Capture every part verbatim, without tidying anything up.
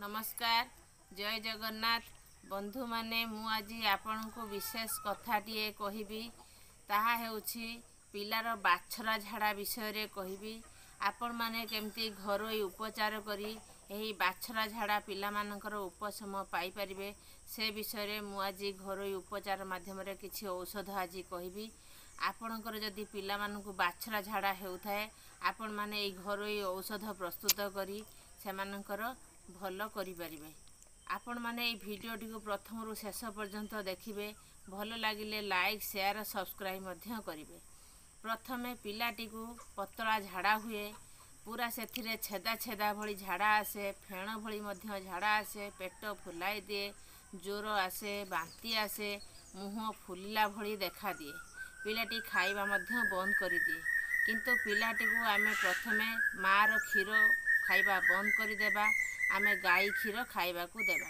नमस्कार जय जगन्नाथ बंधु माने मु आज आपण को विशेष कथाटीए कहबी ताहा हेउछि पिलार बाछरा झाड़ा विषय रे कहबी आपण माने केमती घरोई उपचार करी एही बाछरा झाड़ा पिला मानकर उपशम पाई परिबे से विषय रे मु आज घरोई उपचार माध्यम रे किछि औषध आज कहबी आपणकर जदि पिला मानकु बाछरा झाड़ा हेउथाय आपण माने एही घरोई औषध प्रस्तुत करी से मानकर भल करि परिबे। आपण माने एही वीडियो टी को प्रथम रु शेष पर्यंत देखिबे भल लागिले लाइक शेयर सब्सक्राइब मध्य करिवे। प्रथमे पिलाटी को पतला झाड़ा हुए पूरा सेथिरे छेदा छेदा भली झाड़ा आसे फेण भली मध्य झाड़ा आसे पेट फुलाई दिए जोर आसे बांती आसे मुह फुलिला भली देखा दिए पिलाटी खाइबा मध्य बंद करि दिए किंतु पिलाटी को आमे प्रथमे मार क्षीर खाइबा बंद करि देबा आमे गाई क्षीर खाइबा को देबा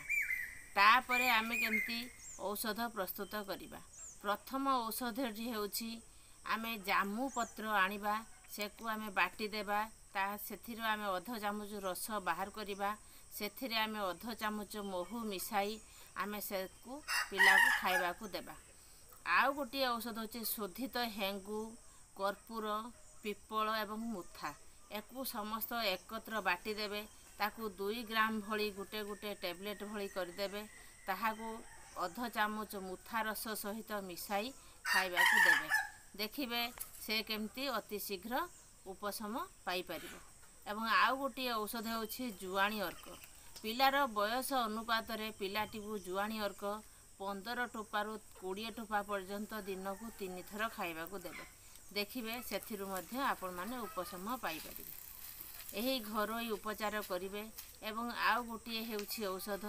तापरे आमे केमती औषध प्रस्तुत करिबा। प्रथम औषध जी हेउछि आमे जामु पत्र आनिबा सेकु आमे बाटी देबा ता सेथिरो आमे अध चामच रस बाहर करिबा सेथिरे आमे अध चामच महू मिसाई आमे सेकु पिला को खाइबा को देबा। आउ गोटे औषध होछि शोधित हेंगु कर्पूर पिपल एवं मुथा एकु समस्त एकत्र बाटी देबे ताकू दुई ग्राम भली गुटे गुटे टैबलेट भली कर देबे ताहाकू अध चामच मुथा रस सहित मिसाई खाइबा को देबे देखिबे से केमती अति शीघ्र उपशम पाई परिबो। एवं आउ गोटे औषध होछि जुआणी अर्क पिलार बयस अनुपात रे पिलाटी को जुआणी अर्क पंद्रह टोपारु बीस टोपा पर्यंत दिन को तीन थर खाइबा को देबे देखिबे सेथिरु मध्य आपण माने उपशम पाई परिबे। एही घरोई उपचार करिवे। एवं आउ गोटे हेउछि औषध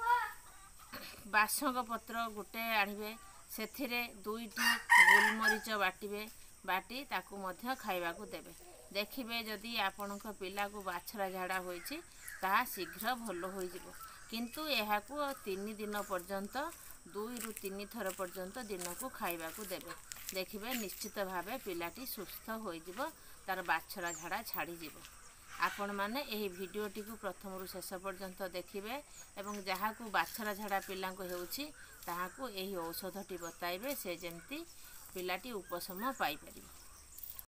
बासंग पत्र गोटे आनिबे सेथिरे दुईटी गोलमरीच बाटिबे बाटी ताकू मध्य खाइबा को देबे देखिबे जदि आपणक पिला को बाछरा झाड़ा होइछि ता शीघ्र भल होई जिवो किंतु एहाकू तीन दिन पर्यंत दुई रु तीन थर पर्यंत दिन को खाइबा को देबे देखिबे निश्चित भावे पिलाटी सुस्थ होई जिवो तार बाछरा झाड़ा छाड़ी जिवो। आपण माने एही वीडियो टी को प्रथम रु शेष पर्यंत देखिबे एवं जहा को बाछरा झाड़ा पिला को हेउछि ताहा को एही औषध टी बताइबे से जेमती पिलाटी उपशम पाई परिबे।